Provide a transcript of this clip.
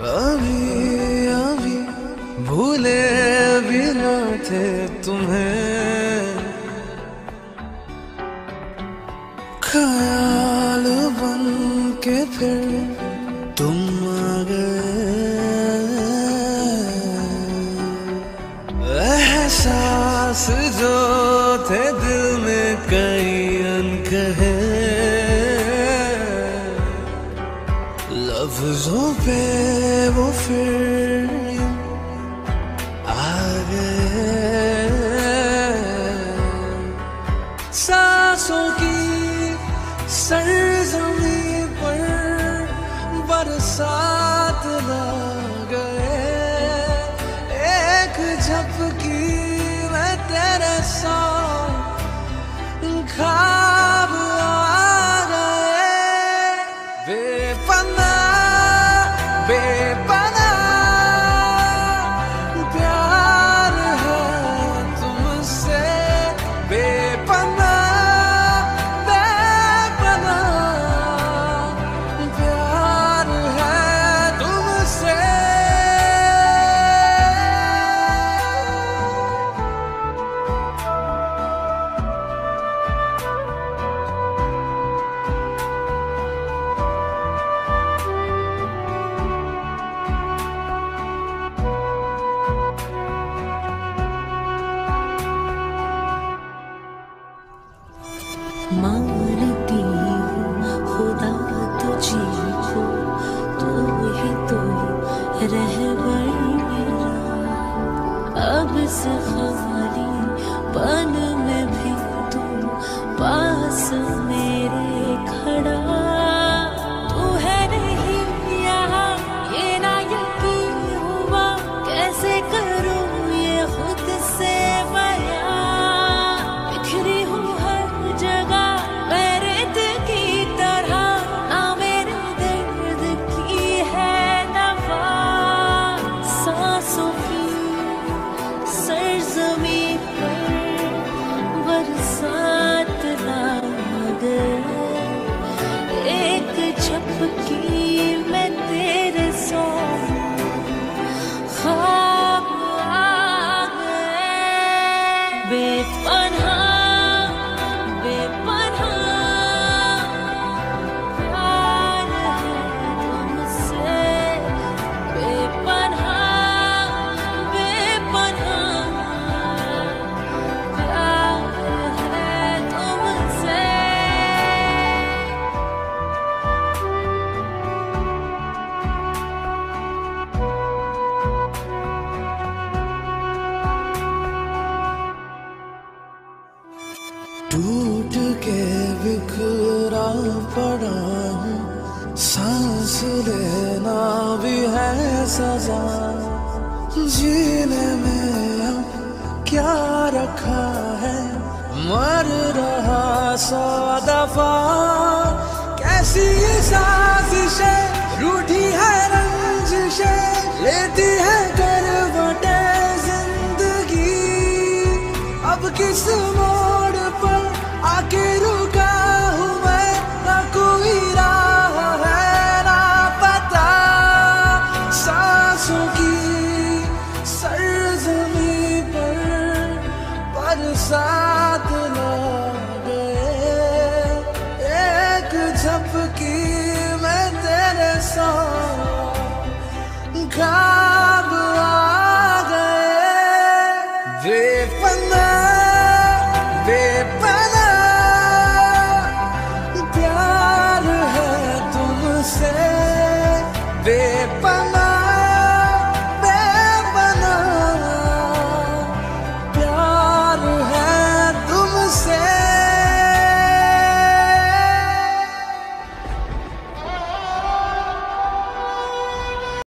अभी अभी भूले भी न थे तुम्हें, ख्याल बन के फिर तुम आ गए। एहसास जो थे दिल में कई अनकहे, लफ्जों पे वो फिर आ गए। सांसों की सरजमी पर बरसात ला गए, एक झपकी में तेरे साथ ख्वाब आ गए। बेपना बेपना प्यार है तुमसे, बेपना बेपना प्यार है तुमसे। मानती हूँ खुदा तुझी को, तू ही तो रहबर मेरा। अब इस खाली पन में भी तू पास मेरे खड़ा। तू है नहीं यहाँ ये ना यकीन हुआ, कैसे करूँ ये खुद से बयां। बिखरी हूँ झपकी मैं तेरे साथ ख्वाब आ गए। बेपनाह बेपनाह प्यार है तुमसे, बेपनाह बेपनाह प्यार है तुमसे। टूट के बिखरा पड़ा हूँ, सांस लेना भी है सजा। जीने में अब क्या रखा है, मर रहा 100 दफा। कैसी साजिशें रूठी है रंजिशें, लेती है करवटें जिंदगी। अब किस मोड़ पर आके रुका हूँ मैं, ना कोई राह है ना पता। सांसों की सरजमी पर बरसात ला गए, एक झपकी में तेरे साथ